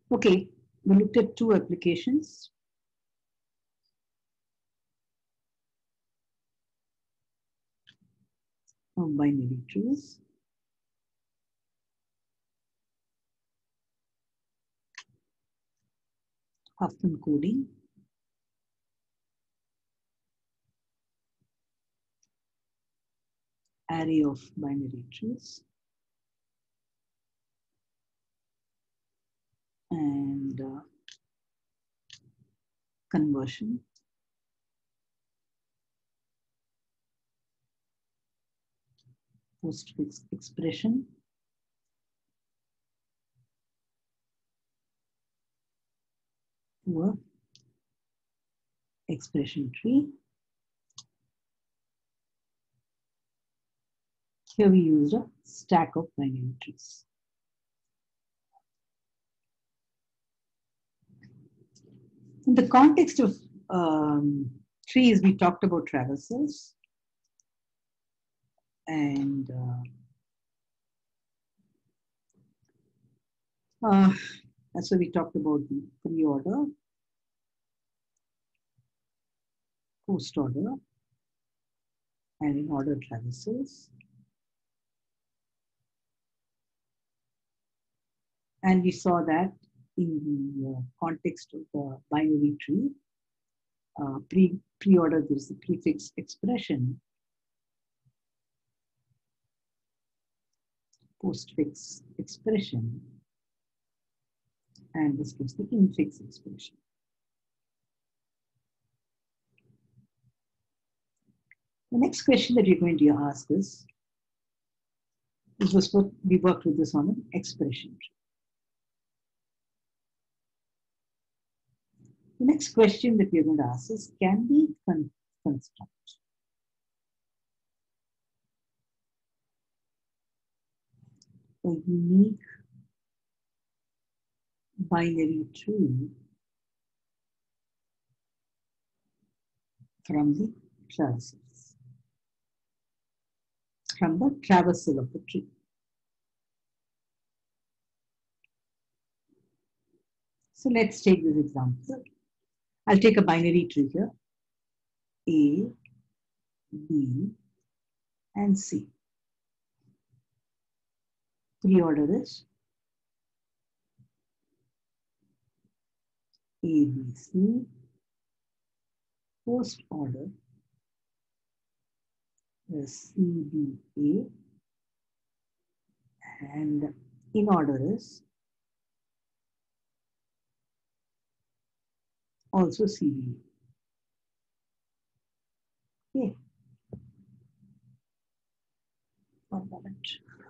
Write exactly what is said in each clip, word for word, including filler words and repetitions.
Okay, we looked at two applications. Of binary trees. Huffman coding. Array of binary trees. And uh, conversion. Postfix expression. To a expression tree. Here we used a stack of binary trees. In the context of um, trees, we talked about traversals. And uh, uh, so we talked about the pre-order, post-order, and in-order traversals. And we saw that in the uh, context of the binary tree, uh, pre, pre-order, there's the prefix expression, postfix expression, and this gives the infix expression. The next question that you're going to ask is, this was what we worked with this on an expression tree. The next question that we're going to ask is, can we con construct a unique binary tree from the traversals, from the traversal of the tree? So let's take this example. I'll take a binary tree here, A, B, and C. Pre-order is A, B, C. Post order is C, D, A. And in order is also C, D, A. Okay. One moment.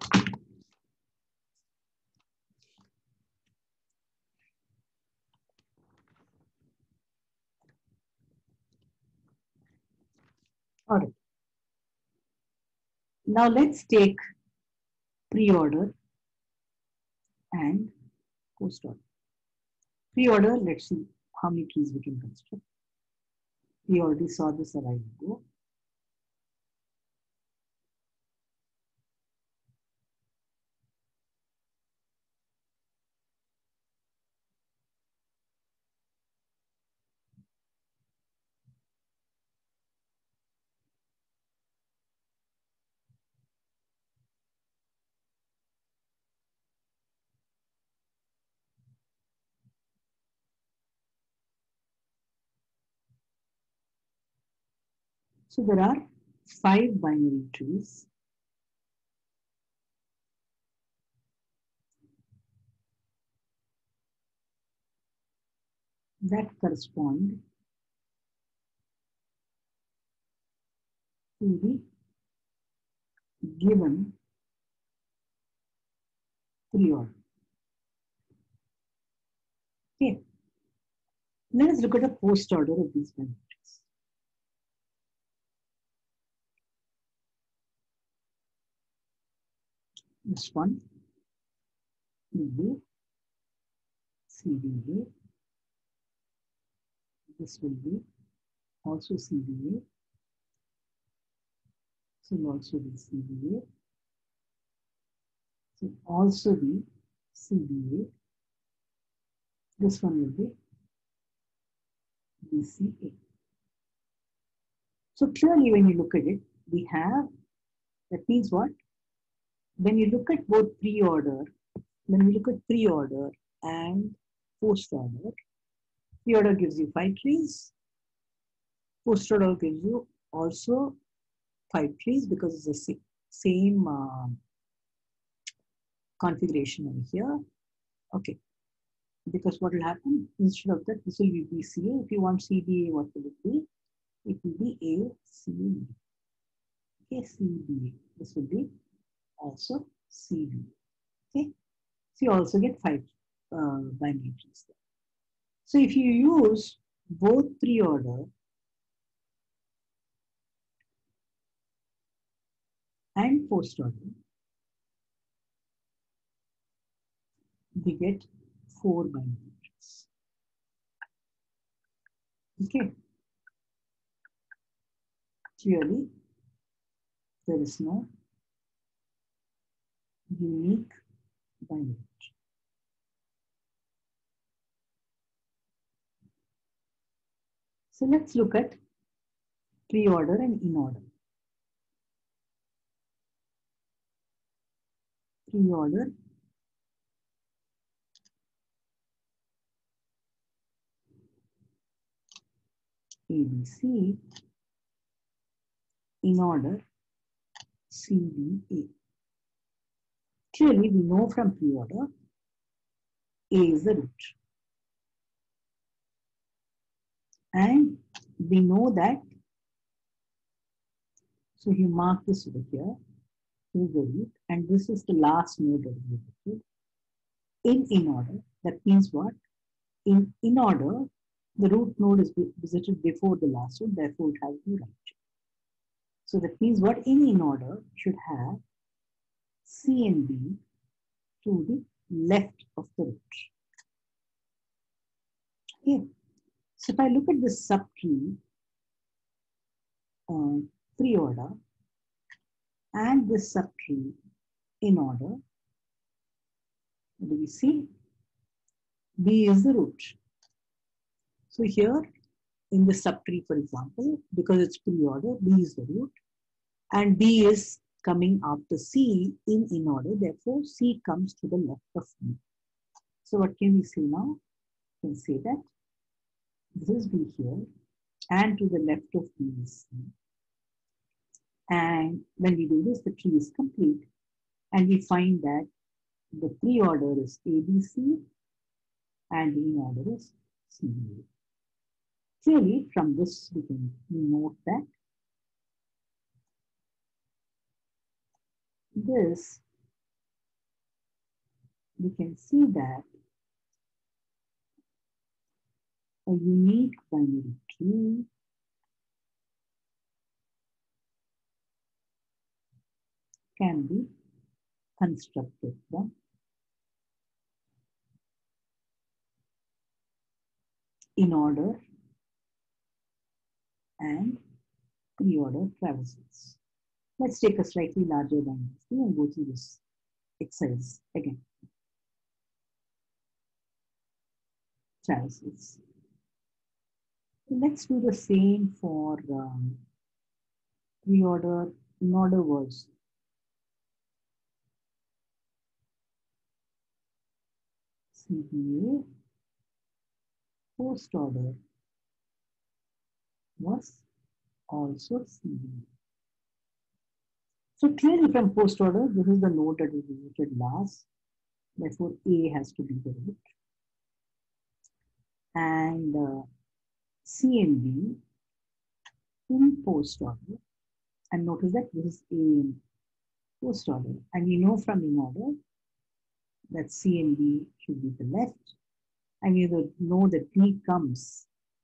All right. Now let's take pre-order and post-order. Pre-order, let's see how many trees we can construct. We already saw this a while ago. So there are five binary trees. That correspond to the given pre-order. Okay. Let us look at a post order of these binary trees. This one will be C D A. This will be also C D A. This will also be C D A. This will also be C D A. This one will be B C A. So clearly when you look at it, we have, that means what? When you look at both pre-order, when we look at pre-order and post-order, pre-order gives you five trees, post-order gives you also five trees because it's the same, same uh, configuration over here. Okay, because what will happen, instead of that, this will be B C A. If you want C B A, what will it be? It will be A C B. Okay, C B A. This will be also C B A. Okay, so you also get five uh, binary trees there. So if you use both pre-order and post-order, we get four binary trees. Okay, clearly there is no unique binary tree. So let's look at pre-order and in-order. Pre-order A B C, in-order C B A. Clearly we know from pre-order A is the root. And we know that, so you mark this over here, is the root, and this is the last node that we visited. In in order, that means what? In in order, the root node is visited before the last node, therefore it has no right. So that means what? In in order should have C and B to the left of the root. Okay. So if I look at this subtree, uh, pre-order, and this subtree in order, what do we see? B is the root. So here in the subtree, for example, because it's pre-order, B is the root, and B is coming after C in in order. Therefore, C comes to the left of B. So what can we say now? We can say that this is B here, and to the left of B is C. And when we do this, the tree is complete, and we find that the pre-order is A B C, and the in order is C B A. Clearly, from this we can note that this, we can see that a unique binary tree can be constructed from in order and pre-order traversals. Let's take a slightly larger binary tree and go through this exercise again. Traversals. So let's do the same for um, pre-order. In order was C B A, post order was also C B A. So clearly from post order, this is the node that we visited last. Therefore, A has to be the root. And uh, C and B in post order. And notice that this is A in post order. And we know from in order that C and B should be the left. And you know that B comes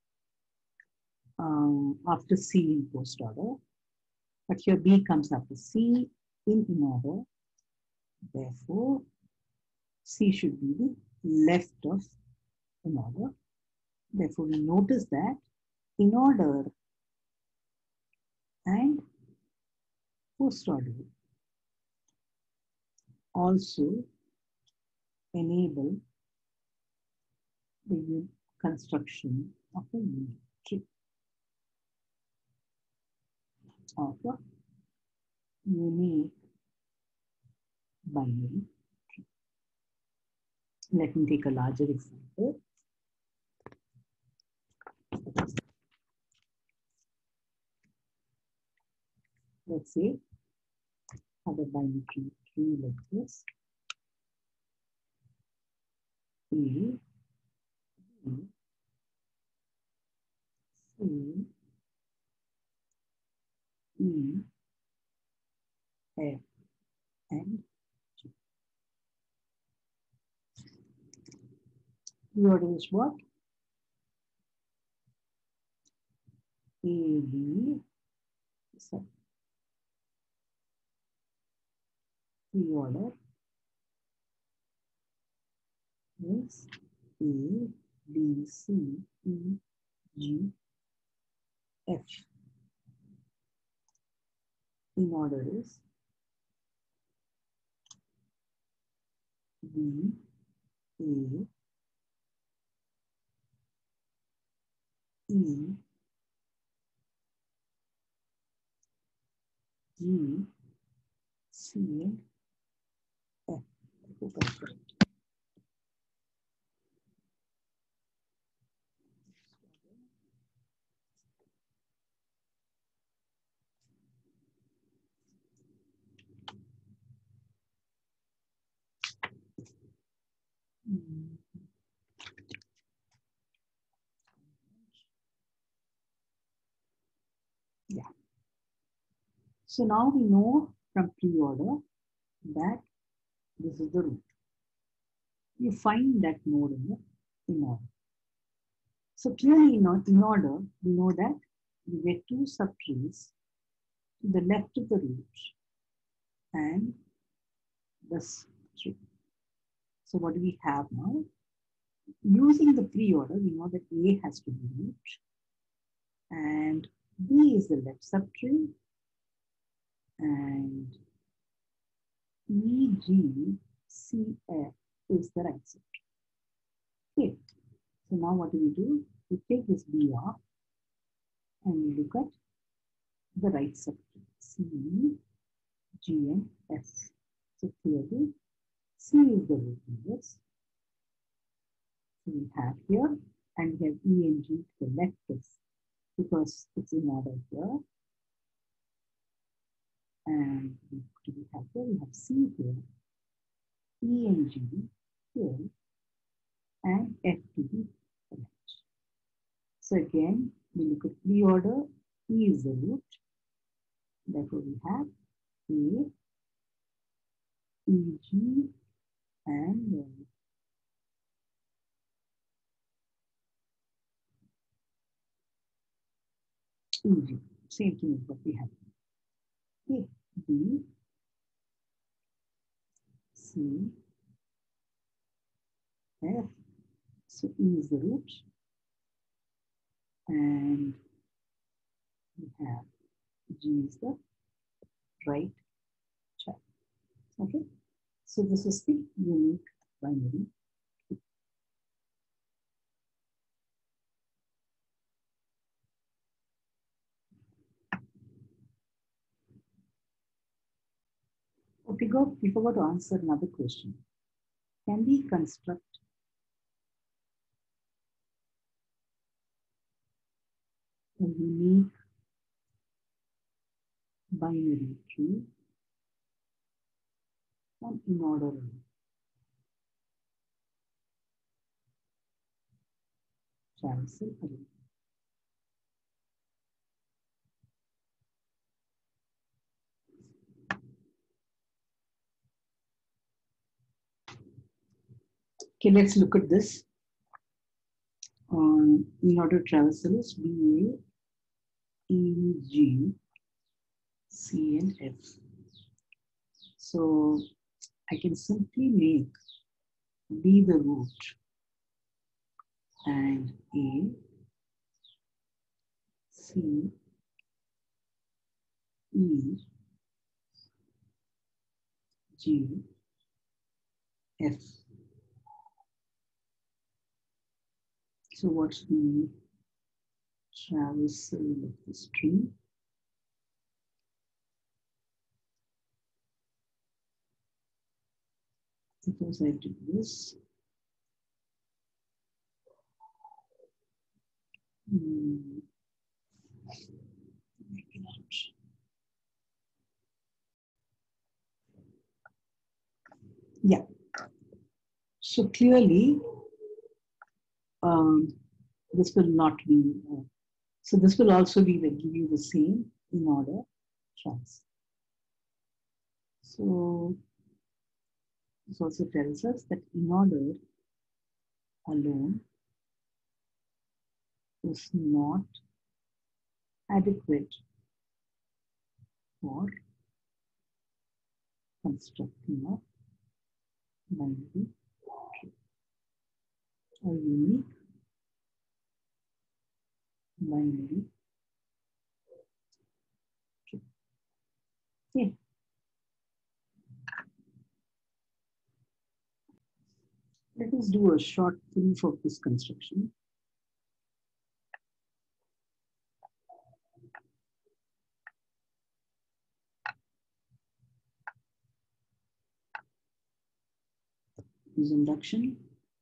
um, after C in post order. But here B comes after C in in order. Therefore, C should be the left of in order. Therefore, we notice that in order and post order also enable the construction of a unique tree, of a unique binary tree. Let me take a larger example. Let's say have a binary tree, tree like this. A, B, C, E, F, and G. The order is what? A, B, C. The order is A, B, C, E, G, F. In order is B, A, E, G, C, and F. I hope I got it. Hmm. Yeah. So now we know from pre-order that this is the root. You find that node in the in order. So clearly in, in order, we know that we get two subtrees to the left of the root and this tree. So what do we have now? Using the pre-order, we know that A has to be root and B is the left subtree and E, G, C, F is the right subtree. Okay. So now what do we do? We take this B off and we look at the right subtree, C, G, and F. So clearly, C is the root in this. So we have here, and we have E and G to the left of, because it's in order here. And what do we have here? We have C here, E and G here, and F to the left. So again, we look at pre-order, E is the root. Therefore, we have A, E, G, and uh, E, G. Same thing as what we have. Okay, B, C, F. So E is the root. And we have G is the right child. Okay, so this is the unique binary. Oh, we, got, we forgot to answer another question. Can we construct a unique binary tree from in order traversal array? Okay, let's look at this. Um, in order traversal is B, A, E, G, C, and F. So I can simply make B the root and A, C, E, G, F. So what's the traversal of the string? Suppose I do this. Hmm. Yeah. So clearly, um, this will not be. Uh, so this will also be like give you the same in order trans. So this also tells us that in order alone is not adequate for constructing a binary tree or unique binary tree. Okay. Let us do a short proof of this construction. This induction.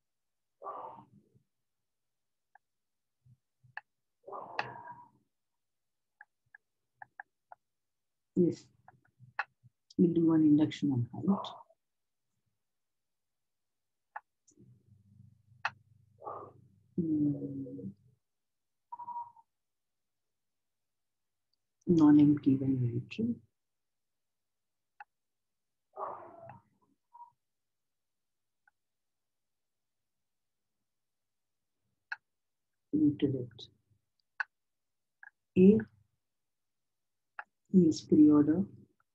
If we'll do an induction on height. Hmm. Non-empty binary tree. Rooted at A is pre-order,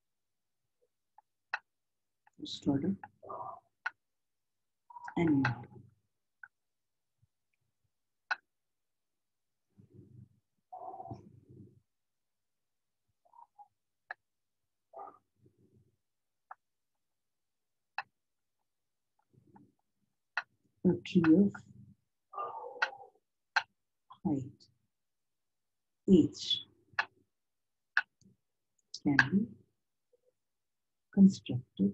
first order, and a tree of height h can be constructed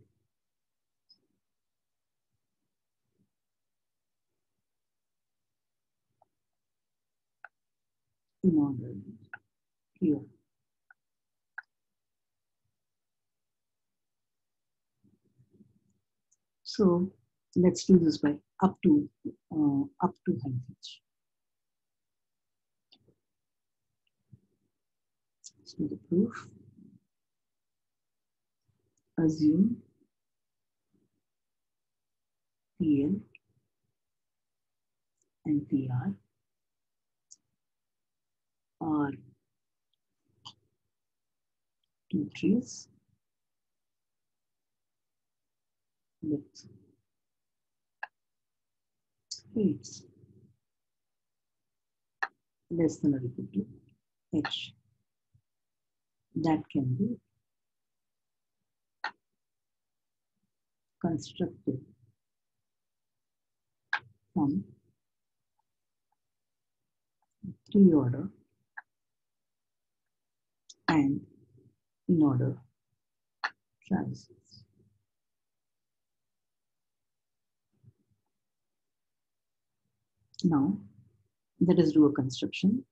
in order here. So let's do this by up to uh, up to height h. Let's do the proof. Assume P L and P R are two trees with heights less than or equal to h that can be constructed from tree order and in order traverses. Now, let us do a construction.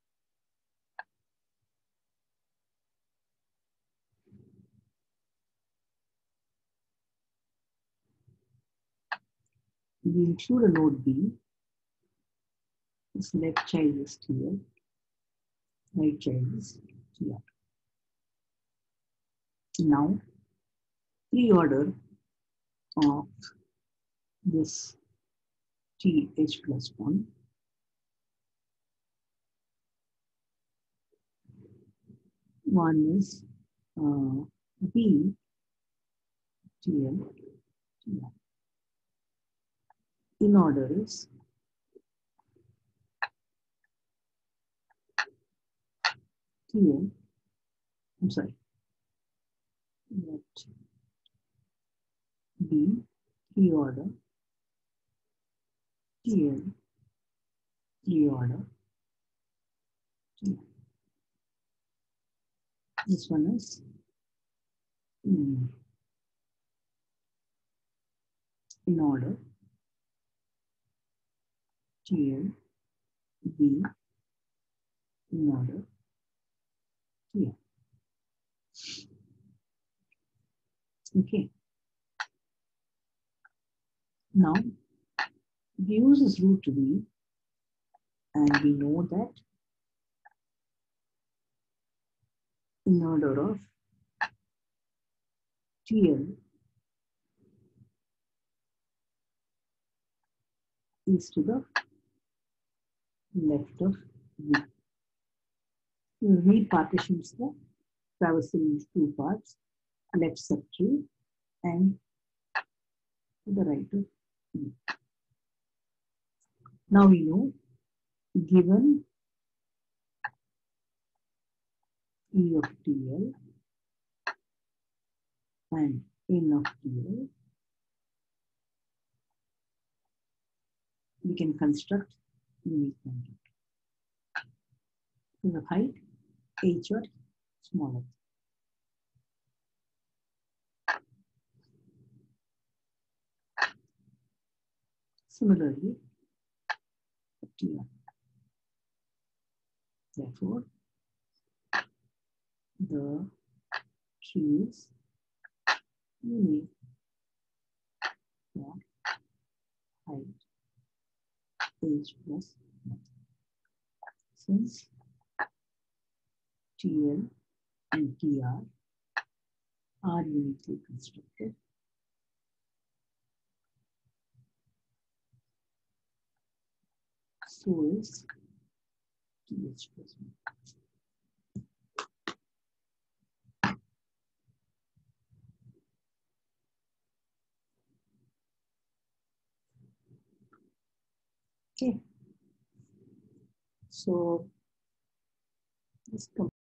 We include a node B. This left child is T L, right child is T R. Now, pre-order of this T H plus one one is uh, B T L T R. In order is T L, I'm sorry, let B pre-order T L Preorder. This one is mm, in order. T L, B, in order, T L. Okay. Now, we use this root V, and we know that in order of T L is to the left of V. V partitions the traversal into two parts, left subtree and to the right of V. Now we know, given E of T L and N of T L, we can construct unique magnitude. So the height H or smaller. Similarly, T R. Therefore, the tree is unique for height H plus one. Since T L and T R are uniquely constructed, so is T H plus one. Okay. So, let's